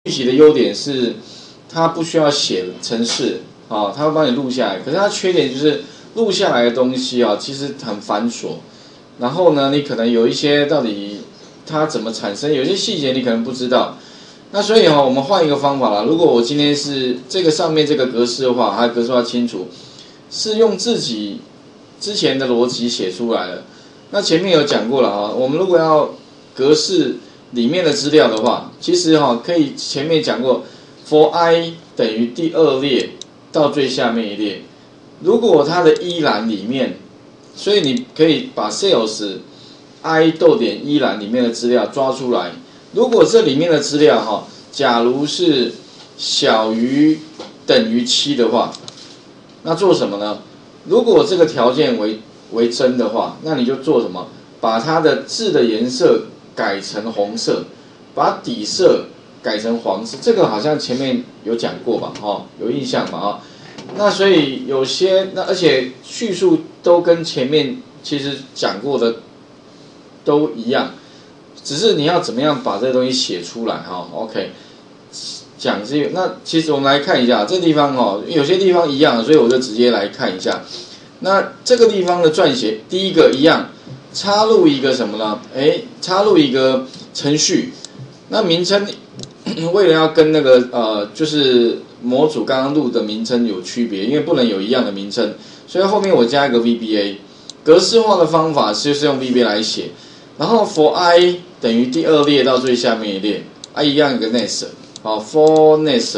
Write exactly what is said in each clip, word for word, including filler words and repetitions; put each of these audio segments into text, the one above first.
预习的优点是，它不需要写程式啊，它会帮你录下来。可是它缺点就是录下来的东西啊，其实很繁琐。然后呢，你可能有一些到底它怎么产生，有些细节你可能不知道。那所以哈、哦，我们换一个方法啦。如果我今天是这个上面这个格式化，还有格式化清楚，是用自己之前的逻辑写出来的。那前面有讲过了啊，我们如果要格式里面的资料的话，其实哈、哦、可以前面讲过 ，for i 等于第二列到最下面一列。如果它的一栏里面，所以你可以把 sales i 逗点一栏里面的资料抓出来。如果这里面的资料哈，假如是小于等于七的话，那做什么呢？如果这个条件为为真的话，那你就做什么？把它的字的颜色改成红色，把底色改成黄色。这个好像前面有讲过吧？哈，有印象吧？哈，那所以有些那而且叙述都跟前面其实讲过的都一样。只是你要怎么样把这个东西写出来哈 ？OK， 讲这个，那其实我们来看一下这地方哈，有些地方一样，所以我就直接来看一下。那这个地方的撰写，第一个一样，插入一个什么呢？哎，插入一个程序。那名称为了要跟那个呃，就是模组刚刚录的名称有区别，因为不能有一样的名称，所以后面我加一个 V B A。格式化的方法就是用 V B A 来写，然后 for i 等于第二列到最下面一列，啊一样一个 next， 好 for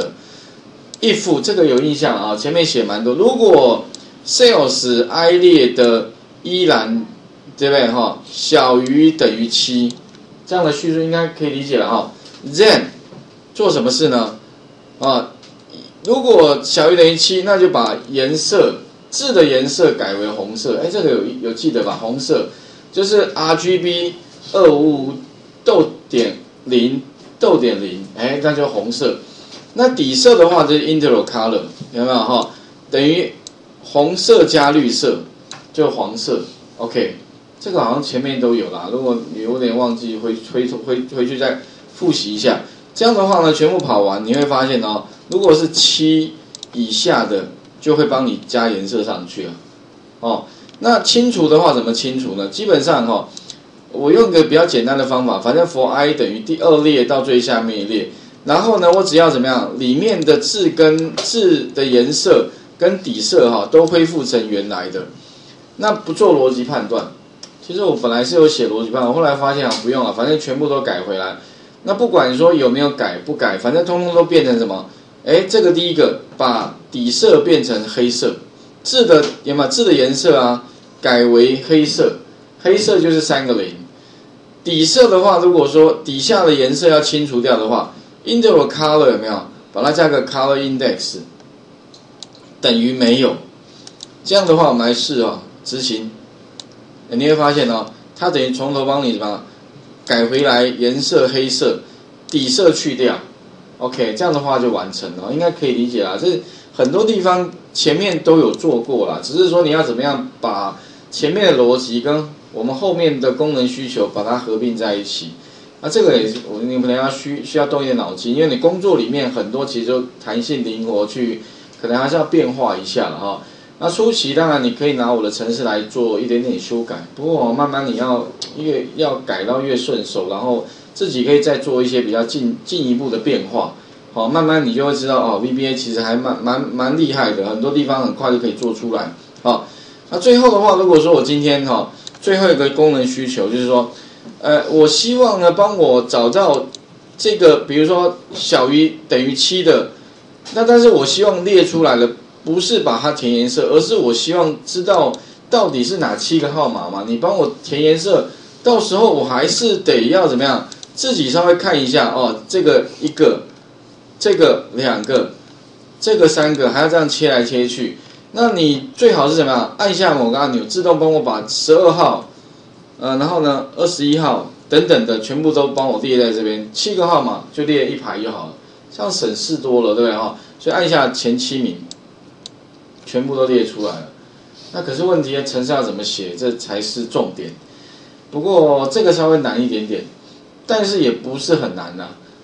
next。if 这个有印象啊，前面写蛮多。如果 sales i 列的一栏，对不对哈？小于等于七，这样的叙述应该可以理解了哈。then 做什么事呢？啊，如果小于等于七，那就把颜色字的颜色改为红色。哎，这个有有记得吧？红色就是 R G B 二五五逗点零逗点零，哎，那就红色。那底色的话就是 interval color， 有没有哈？等于红色加绿色就黄色。OK， 这个好像前面都有啦。如果你有点忘记，回回回回去再复习一下。这样的话呢，全部跑完你会发现哦，如果是七以下的，就会帮你加颜色上去了。哦，那清除的话怎么清除呢？基本上哈、哦。我用个比较简单的方法，反正 for i 等于第二列到最下面一列，然后呢，我只要怎么样，里面的字跟字的颜色跟底色哈都恢复成原来的，那不做逻辑判断。其实我本来是有写逻辑判断，我后来发现啊不用了，反正全部都改回来。那不管说有没有改不改，反正通通都变成什么？哎，这个第一个把底色变成黑色，字的有没有字的颜色啊改为黑色，黑色就是三个零。底色的话，如果说底下的颜色要清除掉的话 ，interval color 有没有？把它加个 color index 等于没有。这样的话，我们来试哦，执行，你会发现哦，它等于从头帮你什么改回来颜色黑色，底色去掉。OK， 这样的话就完成了，应该可以理解啦。这很多地方前面都有做过啦，只是说你要怎么样把前面的逻辑跟我们后面的功能需求把它合并在一起，那这个也是我你可能要需需要动一点脑筋，因为你工作里面很多其实就弹性灵活去，可能还是要变化一下了哈。那初期当然你可以拿我的程式来做一点点修改，不过慢慢你要越要改到越顺手，然后自己可以再做一些比较进进一步的变化，好，慢慢你就会知道哦 ，V B A 其实还蛮蛮蛮厉害的，很多地方很快就可以做出来，好。那最后的话，如果说我今天哈、哦，最后一个功能需求就是说，呃，我希望呢帮我找到这个，比如说小于等于七的，那但是我希望列出来的不是把它填颜色，而是我希望知道到底是哪七个号码嘛，你帮我填颜色，到时候我还是得要怎么样，自己稍微看一下哦，这个一个，这个两个，这个三个，还要这样切来切去。那你最好是怎么样？按下某个按钮，自动帮我把十二号，呃，然后呢，二十一号等等的全部都帮我列在这边，七个号码就列一排就好了，这样省事多了，对不对哈？所以按下前七名，全部都列出来了。那可是问题，程式要怎么写，这才是重点。不过这个稍微难一点点，但是也不是很难呐、啊。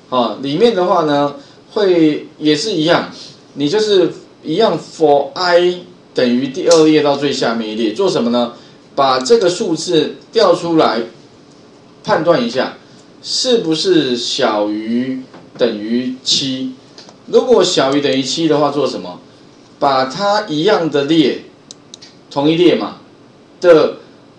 啊，里面的话呢会也是一样，你就是一样 for i 等于第二列到最下面一列，做什么呢？把这个数字调出来，判断一下是不是小于等于七。如果小于等于七的话，做什么？把它一样的列，同一列嘛的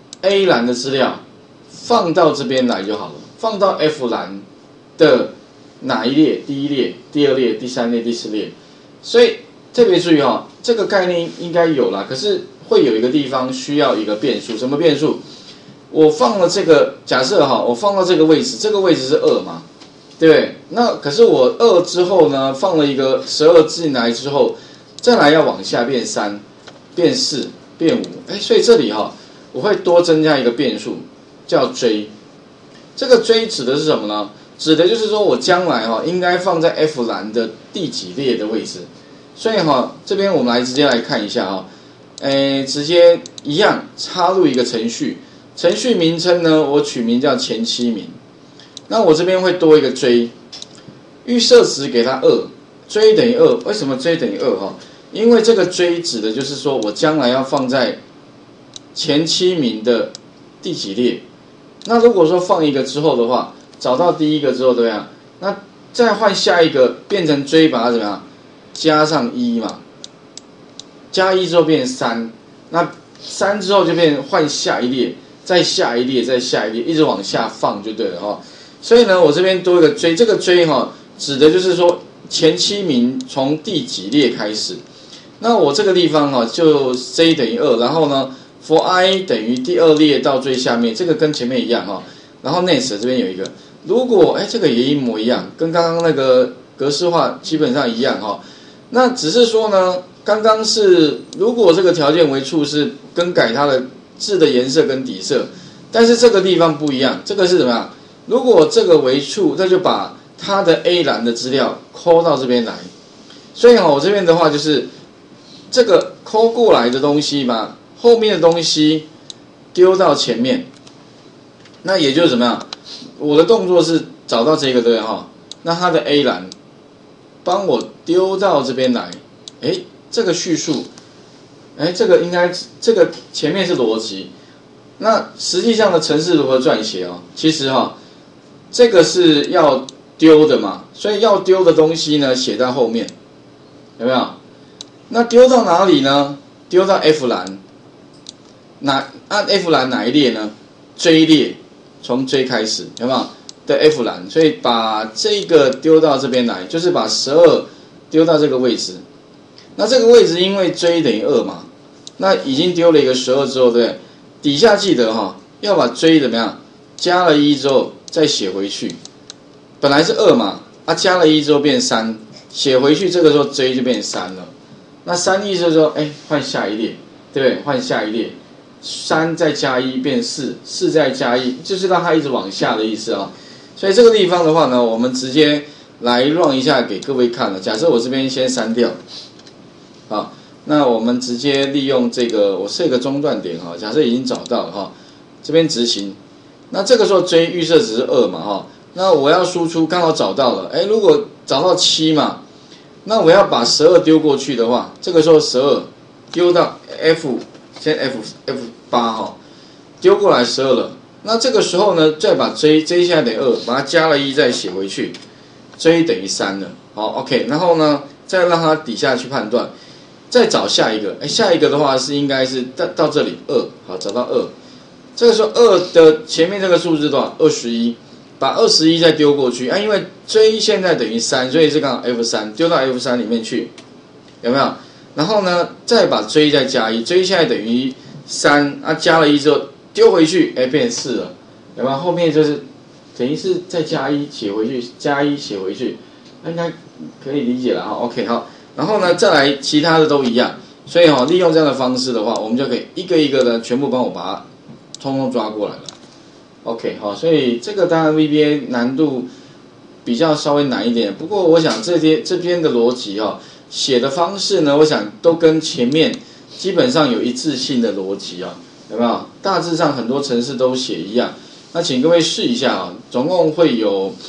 A 栏的资料放到这边来就好了，放到 F 栏的哪一列？第一列、第二列、第三列、第四列。所以特别注意哦，这个概念应该有啦，可是会有一个地方需要一个变数，什么变数？我放了这个，假设哈，我放到这个位置，这个位置是二嘛，对不对？那可是我二之后呢，放了一个十二进来之后，再来要往下变三、变四、变五，哎，所以这里哈，我会多增加一个变数，叫追。这个追指的是什么呢？指的就是说我将来哈应该放在 F 栏的第几列的位置。所以哈，这边我们来直接来看一下哈，诶，直接一样插入一个程序，程序名称呢我取名叫前七名。那我这边会多一个追，预设值给它二，追等于二。为什么追等于二哈？因为这个追指的就是说我将来要放在前七名的第几列。那如果说放一个之后的话，找到第一个之后怎么样？那再换下一个变成追，把它怎么样？加上一嘛，加一之后变三，那三之后就变换下一列，再下一列，再下一列，一直往下放就对了哈。所以呢，我这边多一个追，这个追哈，指的就是说前七名从第几列开始。那我这个地方哈，就 j 等于二，然后呢 ，for i 等于第二列到最下面，这个跟前面一样哈。然后 next 这边有一个，如果哎这个也一模一样，跟刚刚那个格式化基本上一样哈。那只是说呢，刚刚是如果这个条件为处是更改它的字的颜色跟底色，但是这个地方不一样，这个是怎么样？如果这个为处，那就把它的 A 栏的资料抠到这边来。所以哈，我这边的话就是这个抠过来的东西嘛，后面的东西丢到前面，那也就是怎么样？我的动作是找到这个对哈，那它的 A 栏。帮我丢到这边来，哎，这个叙述，哎，这个应该这个前面是逻辑，那实际上的程式如何撰写哦？其实哈、哦，这个是要丢的嘛，所以要丢的东西呢写在后面，有没有？那丢到哪里呢？丢到 F 栏，哪按 F 栏哪一列呢？追列，从追开始，有没有？的 F 栏，所以把这个丢到这边来，就是把十二丢到这个位置。那这个位置因为追等于二嘛，那已经丢了一个十二之后，对不对？底下记得哈，要把追怎么样？加了一之后再写回去。本来是二嘛，啊加了一之后变三，写回去，这个时候追就变三了。那三意思就是说，哎，换下一列，对不对？换下一列，三再加一变四，四再加一，就是让它一直往下的意思啊。所以这个地方的话呢，我们直接来 run 一下给各位看了。假设我这边先删掉，好，那我们直接利用这个，我设一个中断点哈。假设已经找到了哈，这边执行。那这个时候追预设值是二嘛哈，那我要输出刚好找到了，哎，如果找到七嘛，那我要把十二丢过去的话，这个时候十二丢到 F 先 F F 八哈，丢过来十二了。那这个时候呢，再把 j j 现在等于二，把它加了一再写回去 ，j 等于三了。好 ，OK， 然后呢，再让它底下去判断，再找下一个。哎，下一个的话是应该是到到这里二，好，找到二。这个时候二的前面这个数字多少？二十一，把二十一再丢过去啊，因为 j 现在等于三，所以是刚好 F 三，丢到 F 三里面去，有没有？然后呢，再把 j 再加一 ，j 现在等于三啊，加了一之后。丢回去，哎，变四了，有没有？后面就是等于是再加一写回去，加一写回去，应该可以理解了哈。OK， 好，然后呢，再来其他的都一样，所以哈、哦，利用这样的方式的话，我们就可以一个一个的全部帮我把它通通抓过来了。OK， 好，所以这个当然 V B A 难度比较稍微难一点，不过我想这些这边的逻辑哈、哦，写的方式呢，我想都跟前面基本上有一致性的逻辑啊。有没有？大致上很多程式都写一样，那请各位试一下啊，总共会有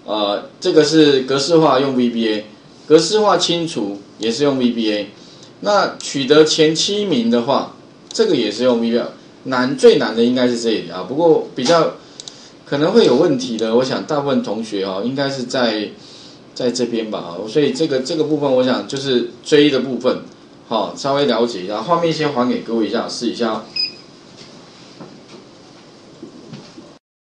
呃，这个是格式化用 V B A， 格式化清除也是用 V B A。那取得前七名的话，这个也是用 V B A。难最难的应该是这里啊，不过比较可能会有问题的，我想大部分同学哦，应该是在在这边吧，所以这个这个部分，我想就是追的部分，好，稍微了解一下。画面先还给各位一下，试一下。